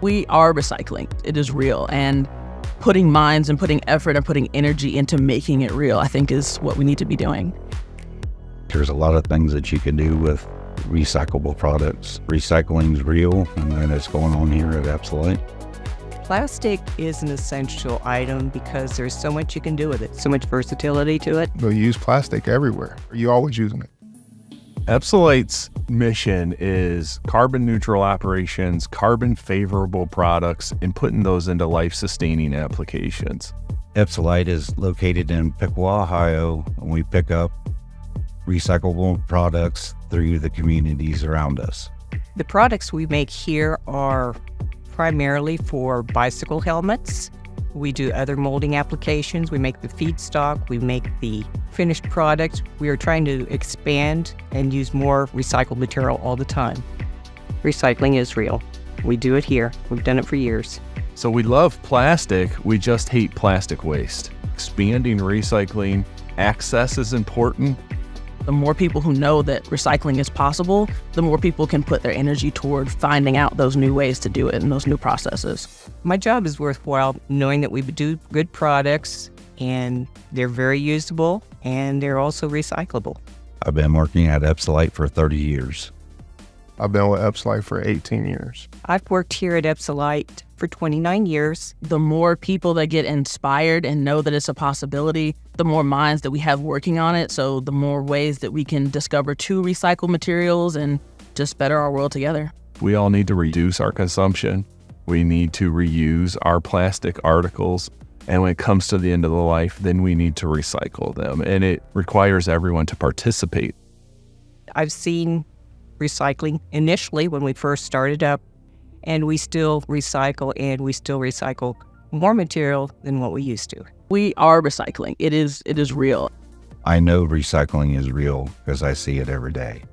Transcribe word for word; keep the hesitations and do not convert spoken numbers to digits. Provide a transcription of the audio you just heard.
We are recycling. It is real. And putting minds and putting effort and putting energy into making it real, I think, is what we need to be doing. There's a lot of things that you can do with recyclable products. Recycling's real, and then it's going on here at Epsolite. Plastic is an essential item because there's so much you can do with it, so much versatility to it. They'll use plastic everywhere. You're always using it. Epsolite's mission is carbon neutral operations, carbon favorable products, and putting those into life-sustaining applications. Epsolite is located in Piqua, Ohio, and we pick up recyclable products through the communities around us. The products we make here are primarily for bicycle helmets. We do other molding applications. We make the feedstock. We make the finished product. We are trying to expand and use more recycled material all the time. Recycling is real. We do it here. We've done it for years. So we love plastic, we just hate plastic waste. Expanding recycling, access is important. The more people who know that recycling is possible, the more people can put their energy toward finding out those new ways to do it and those new processes. My job is worthwhile knowing that we do good products and they're very usable and they're also recyclable. I've been working at Epsolite for thirty years. I've been with Epsolite for eighteen years. I've worked here at Epsolite for twenty-nine years. The more people that get inspired and know that it's a possibility, the more minds that we have working on it. So the more ways that we can discover to recycle materials and just better our world together. We all need to reduce our consumption. We need to reuse our plastic articles. And when it comes to the end of the life, then we need to recycle them. And it requires everyone to participate. I've seen recycling initially when we first started up, and we still recycle, and we still recycle more material than what we used to. We are recycling. It is, it is real. I know recycling is real because I see it every day.